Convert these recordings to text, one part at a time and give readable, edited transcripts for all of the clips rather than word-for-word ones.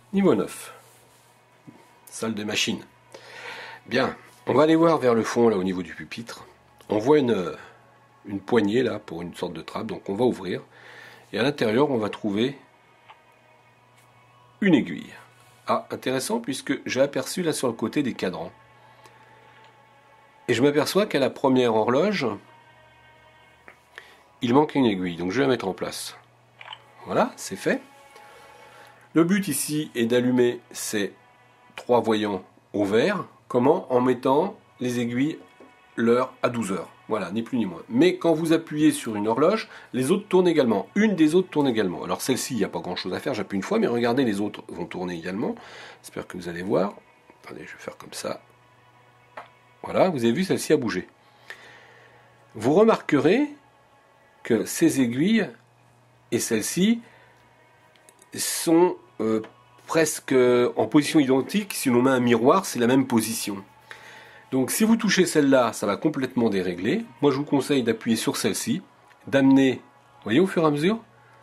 Niveau 9. Salle des machines. Bien, on va aller voir vers le fond, là, au niveau du pupitre. On voit une poignée, là, pour une sorte de trappe. Donc on va ouvrir. Et à l'intérieur, on va trouver une aiguille. Ah, intéressant, puisque j'ai aperçu, là, sur le côté des cadrans. Et je m'aperçois qu'à la première horloge, il manque une aiguille. Donc je vais la mettre en place. Voilà, c'est fait. Le but ici est d'allumer ces 3 voyants au vert. Comment? En mettant les aiguilles l'heure à 12 heures. Voilà, ni plus ni moins. Mais quand vous appuyez sur une horloge, les autres tournent également. Une des autres tourne également. Alors celle-ci, il n'y a pas grand-chose à faire, j'appuie une fois, mais regardez, les autres vont tourner également. J'espère que vous allez voir. Attendez, je vais faire comme ça. Voilà, vous avez vu, celle-ci a bougé. Vous remarquerez que ces aiguilles et celle-ci sont presque en position identique. Si l'on met un miroir, c'est la même position. Donc si vous touchez celle-là, ça va complètement dérégler. Moi je vous conseille d'appuyer sur celle-ci, d'amener, vous voyez au fur et à mesure,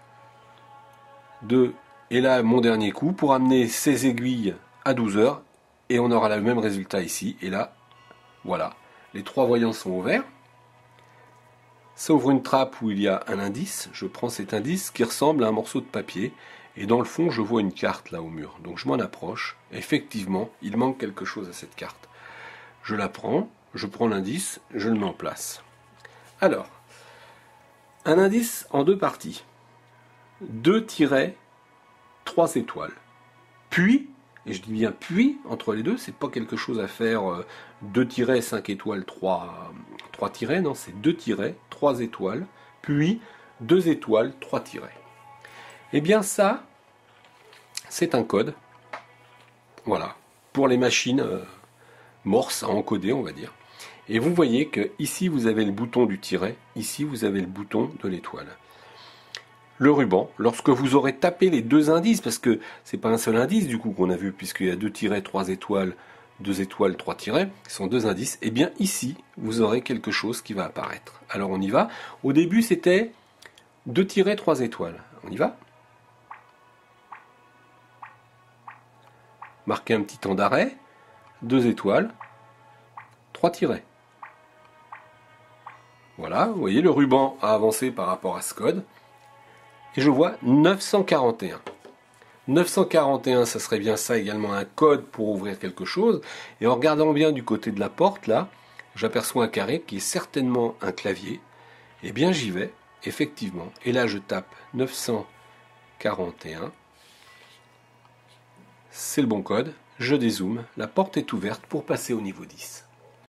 et là mon dernier coup, pour amener ces aiguilles à 12 heures, et on aura le même résultat ici. Et là, voilà, les 3 voyants sont ouverts. Ça ouvre une trappe où il y a un indice. Je prends cet indice qui ressemble à un morceau de papier. Et dans le fond, je vois une carte là au mur. Donc je m'en approche. Effectivement, il manque quelque chose à cette carte. Je la prends, je prends l'indice, je le mets en place. Alors, un indice en 2 parties. 2-3 étoiles. Puis, et je dis bien puis, entre les deux, c'est pas quelque chose à faire 2-5 étoiles, 3 tirets, non, c'est 2 tirets, 3 étoiles, puis 2 étoiles, 3 tirets. Eh bien ça, c'est un code, voilà, pour les machines morse à encoder, on va dire. Et vous voyez que ici vous avez le bouton du tiret, ici vous avez le bouton de l'étoile. Le ruban, lorsque vous aurez tapé les 2 indices, parce que c'est pas un seul indice du coup qu'on a vu, puisqu'il y a 2 tirets, 3 étoiles, 2 étoiles, 3 tirets, qui sont 2 indices, et bien ici vous aurez quelque chose qui va apparaître. Alors on y va. Au début c'était 2 tirets, 3 étoiles. On y va. Marquez un petit temps d'arrêt, 2 étoiles, 3 tirets. Voilà, vous voyez, le ruban a avancé par rapport à ce code. Et je vois 941. 941, ça serait bien ça également, un code pour ouvrir quelque chose. Et en regardant bien du côté de la porte, là, j'aperçois un carré qui est certainement un clavier. Eh bien, j'y vais, effectivement. Et là, je tape 941. C'est le bon code. Je dézoome. La porte est ouverte pour passer au niveau 10.